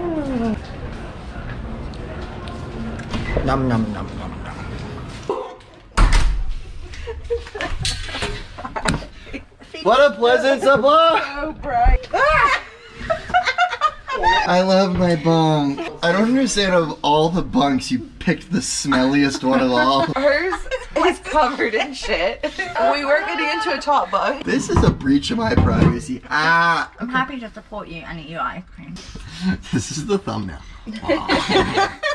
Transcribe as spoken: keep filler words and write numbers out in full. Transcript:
Num num num num num. What a pleasant surprise! So bright. I love my bunk. I don't understand, of all the bunks, you picked the smelliest one of all. Hers is covered in shit. We were getting into a top bunk. This is a breach of my privacy. Ah! I'm happy to support you and eat your ice cream. This is the thumbnail.